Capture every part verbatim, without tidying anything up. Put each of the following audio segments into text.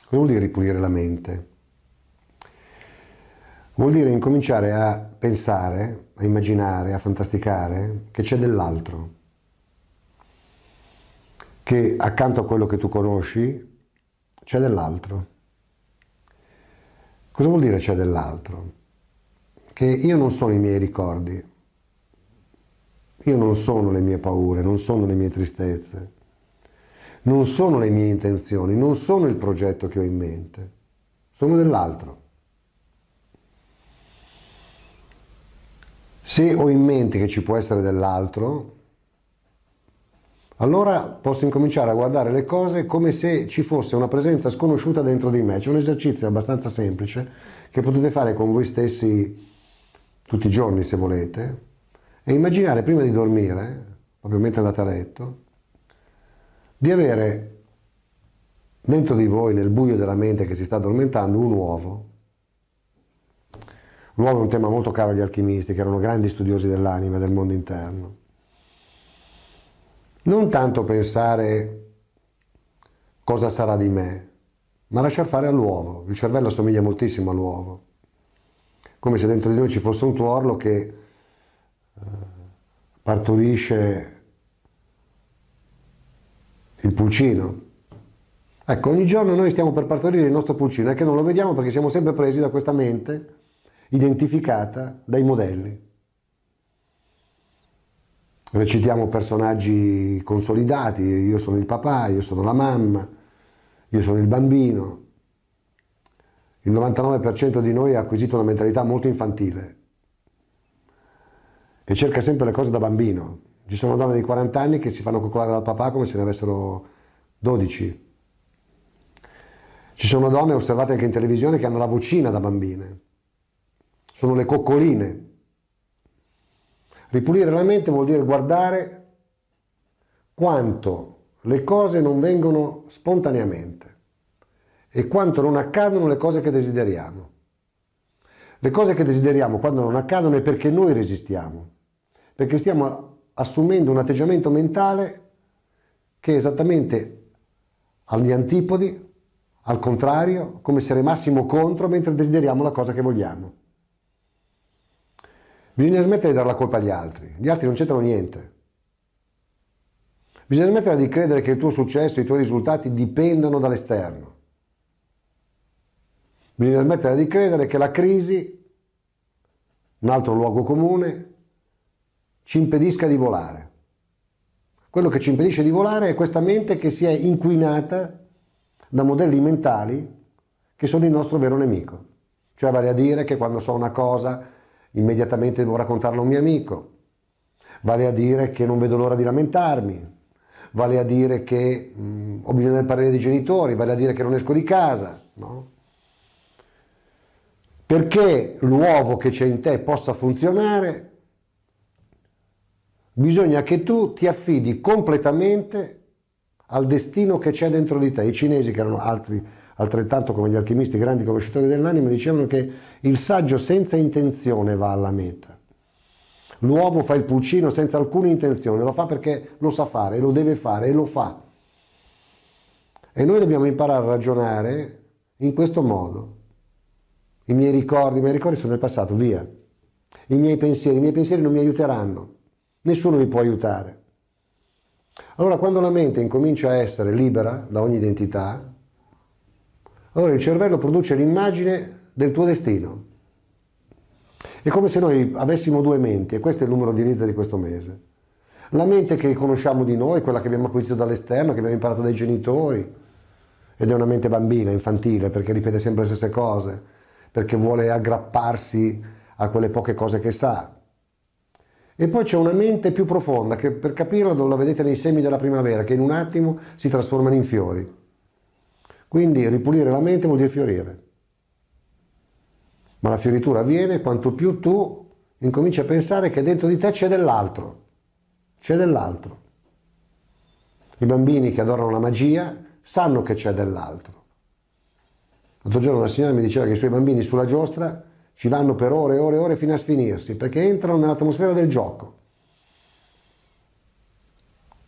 Cosa vuol dire ripulire la mente? Vuol dire incominciare a pensare, a immaginare, a fantasticare che c'è dell'altro, che accanto a quello che tu conosci c'è dell'altro. Cosa vuol dire c'è dell'altro? Che io non sono i miei ricordi, io non sono le mie paure, non sono le mie tristezze, non sono le mie intenzioni, non sono il progetto che ho in mente, sono dell'altro. Se ho in mente che ci può essere dell'altro, allora posso incominciare a guardare le cose come se ci fosse una presenza sconosciuta dentro di me. C'è un esercizio abbastanza semplice che potete fare con voi stessi tutti i giorni se volete, e immaginare prima di dormire, proprio mentre andate a letto, di avere dentro di voi, nel buio della mente che si sta addormentando, un uovo. L'uovo è un tema molto caro agli alchimisti, che erano grandi studiosi dell'anima e del mondo interno. Non tanto pensare cosa sarà di me, ma lasciar fare all'uovo. Il cervello assomiglia moltissimo all'uovo, come se dentro di noi ci fosse un tuorlo che eh, partorisce il pulcino. Ecco, ogni giorno noi stiamo per partorire il nostro pulcino, è che non lo vediamo perché siamo sempre presi da questa mente identificata dai modelli. Recitiamo personaggi consolidati, io sono il papà, io sono la mamma, io sono il bambino. Il novantanove per cento di noi ha acquisito una mentalità molto infantile e cerca sempre le cose da bambino. Ci sono donne di quaranta anni che si fanno coccolare dal papà come se ne avessero dodici. Ci sono donne, osservate anche in televisione, che hanno la vocina da bambine. Sono le coccoline. Ripulire la mente vuol dire guardare quanto le cose non vengono spontaneamente e quanto non accadono le cose che desideriamo. Le cose che desideriamo quando non accadono è perché noi resistiamo, perché stiamo assumendo un atteggiamento mentale che è esattamente agli antipodi, al contrario, come se remassimo contro mentre desideriamo la cosa che vogliamo. Bisogna smettere di dare la colpa agli altri, gli altri non c'entrano niente. Bisogna smettere di credere che il tuo successo, i tuoi risultati dipendano dall'esterno. Bisogna smettere di credere che la crisi, un altro luogo comune, ci impedisca di volare. Quello che ci impedisce di volare è questa mente che si è inquinata da modelli mentali che sono il nostro vero nemico. Cioè vale a dire che quando so una cosa immediatamente devo raccontarlo a un mio amico, vale a dire che non vedo l'ora di lamentarmi, vale a dire che mh, ho bisogno del parere dei genitori, vale a dire che non esco di casa, no? Perché l'uovo che c'è in te possa funzionare, bisogna che tu ti affidi completamente al destino che c'è dentro di te. I cinesi, che erano altri, altrettanto come gli alchimisti, grandi conoscitori dell'anima, dicevano che il saggio senza intenzione va alla meta. L'uovo fa il pulcino senza alcuna intenzione, lo fa perché lo sa fare, lo deve fare e lo fa. E noi dobbiamo imparare a ragionare in questo modo. I miei ricordi, i miei ricordi sono del passato, via. I miei pensieri, i miei pensieri non mi aiuteranno. Nessuno mi può aiutare. Allora quando la mente incomincia a essere libera da ogni identità, allora il cervello produce l'immagine del tuo destino. È come se noi avessimo due menti, e questo è il numero di Rizza di questo mese. La mente che conosciamo di noi, quella che abbiamo acquisito dall'esterno, che abbiamo imparato dai genitori, ed è una mente bambina, infantile, perché ripete sempre le stesse cose, perché vuole aggrapparsi a quelle poche cose che sa. E poi c'è una mente più profonda, che per capirlo la vedete nei semi della primavera, che in un attimo si trasformano in fiori. Quindi ripulire la mente vuol dire fiorire. Ma la fioritura avviene quanto più tu incominci a pensare che dentro di te c'è dell'altro. C'è dell'altro. I bambini che adorano la magia sanno che c'è dell'altro. L'altro giorno una signora mi diceva che i suoi bambini sulla giostra ci vanno per ore e ore e ore fino a sfinirsi, perché entrano nell'atmosfera del gioco.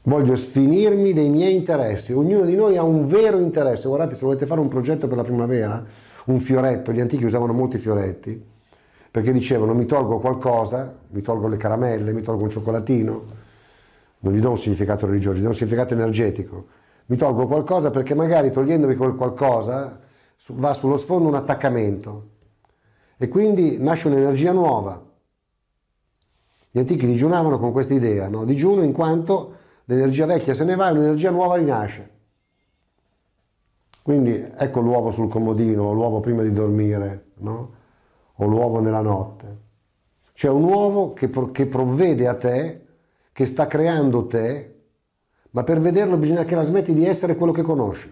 voglio sfinirmi dei miei interessi. Ognuno di noi ha un vero interesse. Guardate, se volete fare un progetto per la primavera, un fioretto, gli antichi usavano molti fioretti, perché dicevano mi tolgo qualcosa, mi tolgo le caramelle, mi tolgo un cioccolatino, non gli do un significato religioso, gli do un significato energetico, mi tolgo qualcosa perché magari togliendomi quel qualcosa va sullo sfondo un attaccamento e quindi nasce un'energia nuova. Gli antichi digiunavano con questa idea, no? Digiuno in quanto l'energia vecchia se ne va e un'energia nuova rinasce. Quindi ecco l'uovo sul comodino, o l'uovo prima di dormire, no? O l'uovo nella notte. C'è un uovo che, che provvede a te, che sta creando te, ma per vederlo bisogna che la smetti di essere quello che conosci.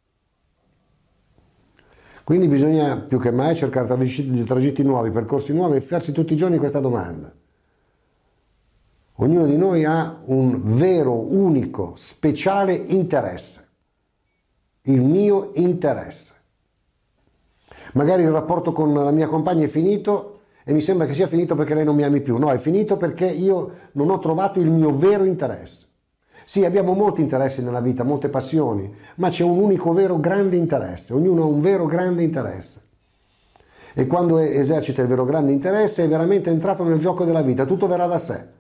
Quindi bisogna più che mai cercare tragitti, tragitti nuovi, percorsi nuovi e farsi tutti i giorni questa domanda. Ognuno di noi ha un vero, unico, speciale interesse. Il mio interesse. Magari il rapporto con la mia compagna è finito e mi sembra che sia finito perché lei non mi ami più. No, è finito perché io non ho trovato il mio vero interesse. Sì, abbiamo molti interessi nella vita, molte passioni, ma c'è un unico vero grande interesse. Ognuno ha un vero grande interesse. E quando esercita il vero grande interesse è veramente entrato nel gioco della vita, tutto verrà da sé.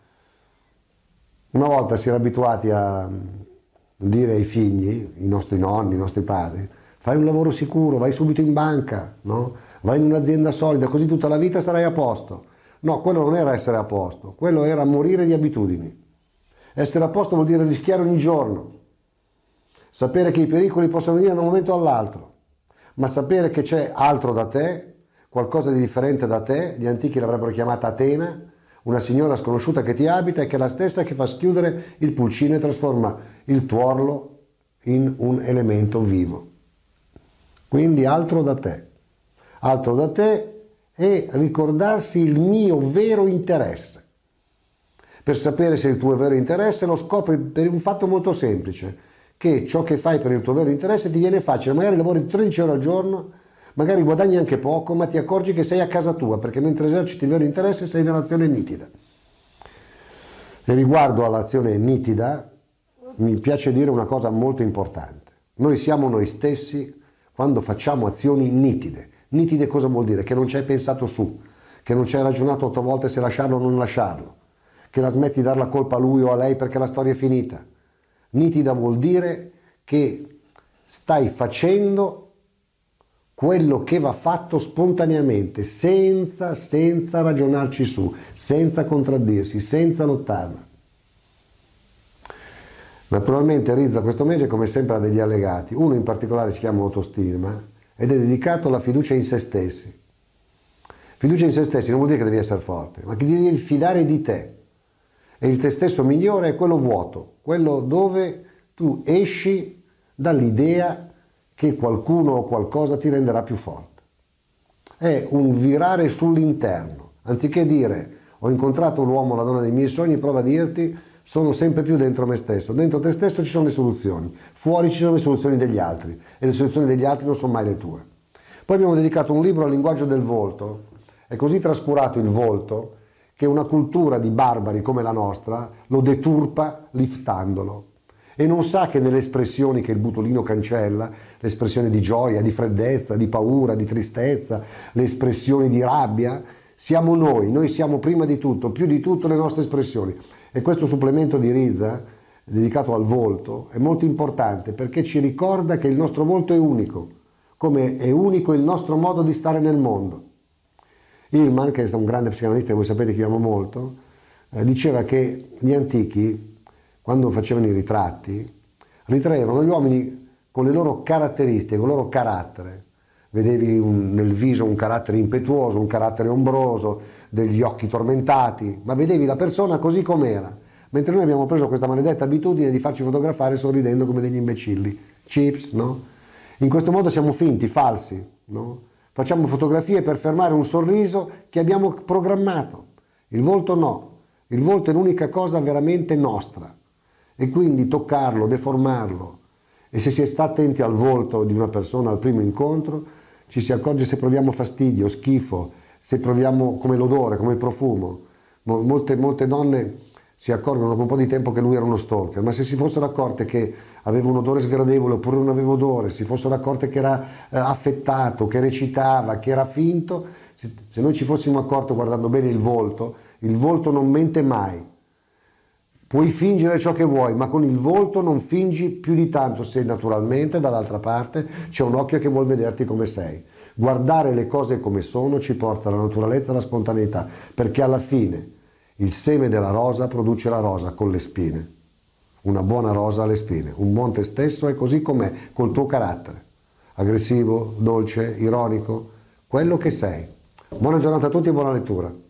Una volta si era abituati a dire ai figli, i nostri nonni, i nostri padri, fai un lavoro sicuro, vai subito in banca, no? Vai in un'azienda solida, così tutta la vita sarai a posto. No, quello non era essere a posto, quello era morire di abitudini. Essere a posto vuol dire rischiare ogni giorno, sapere che i pericoli possono venire da un momento all'altro, ma sapere che c'è altro da te, qualcosa di differente da te. Gli antichi l'avrebbero chiamata Atena, una signora sconosciuta che ti abita e che è la stessa che fa schiudere il pulcino e trasforma il tuorlo in un elemento vivo. Quindi altro da te, altro da te è ricordarsi il mio vero interesse. Per sapere se il tuo vero interesse lo scopri per un fatto molto semplice, che ciò che fai per il tuo vero interesse ti viene facile, magari lavori tredici ore al giorno, magari guadagni anche poco, ma ti accorgi che sei a casa tua, perché mentre eserciti il vero interesse sei nell'azione nitida. E riguardo all'azione nitida, mi piace dire una cosa molto importante. Noi siamo noi stessi quando facciamo azioni nitide. Nitide cosa vuol dire? Che non ci hai pensato su, che non ci hai ragionato otto volte se lasciarlo o non lasciarlo, che la smetti di dar la colpa a lui o a lei perché la storia è finita. Nitida vuol dire che stai facendo quello che va fatto spontaneamente, senza, senza ragionarci su, senza contraddirsi, senza lottarla. Naturalmente Rizza questo mese come sempre ha degli allegati, uno in particolare si chiama autostima ed è dedicato alla fiducia in se stessi. Fiducia in se stessi non vuol dire che devi essere forte, ma che ti devi fidare di te. E il te stesso migliore è quello vuoto, quello dove tu esci dall'idea che qualcuno o qualcosa ti renderà più forte. È un virare sull'interno, anziché dire ho incontrato l'uomo, la donna dei miei sogni, prova a dirti sono sempre più dentro me stesso. Dentro te stesso ci sono le soluzioni, fuori ci sono le soluzioni degli altri e le soluzioni degli altri non sono mai le tue. Poi abbiamo dedicato un libro al linguaggio del volto, è così trascurato il volto che una cultura di barbari come la nostra lo deturpa liftandolo e non sa che nelle espressioni che il butolino cancella, le espressioni di gioia, di freddezza, di paura, di tristezza, le espressioni di rabbia, siamo noi, noi siamo prima di tutto, più di tutto le nostre espressioni. E questo supplemento di Rizza, dedicato al volto, è molto importante perché ci ricorda che il nostro volto è unico, come è unico il nostro modo di stare nel mondo. Hillman, che è un grande psicanalista che voi sapete che io amo molto, eh, diceva che gli antichi, quando facevano i ritratti, ritraevano gli uomini con le loro caratteristiche, con il loro carattere. Vedevi un, nel viso un carattere impetuoso, un carattere ombroso, degli occhi tormentati, ma vedevi la persona così com'era. Mentre noi abbiamo preso questa maledetta abitudine di farci fotografare sorridendo come degli imbecilli. Chips, no? In questo modo siamo finti, falsi, no? Facciamo fotografie per fermare un sorriso che abbiamo programmato. Il volto no. Il volto è l'unica cosa veramente nostra. E quindi toccarlo, deformarlo. E se si sta attenti al volto di una persona al primo incontro, ci si accorge se proviamo fastidio, schifo, se proviamo come l'odore, come il profumo. Molte, molte donne si accorgono dopo un po' di tempo che lui era uno stalker, ma se si fossero accorte che aveva un odore sgradevole oppure non aveva odore, si fossero accorte che era eh, affettato, che recitava, che era finto, se, se noi ci fossimo accorti guardando bene il volto, il volto non mente mai. Puoi fingere ciò che vuoi, ma con il volto non fingi più di tanto se naturalmente dall'altra parte c'è un occhio che vuol vederti come sei. Guardare le cose come sono ci porta alla naturalezza e alla spontaneità, perché alla fine il seme della rosa produce la rosa con le spine. Una buona rosa ha le spine, un buon te stesso è così com'è, col tuo carattere. Aggressivo, dolce, ironico, quello che sei. Buona giornata a tutti e buona lettura.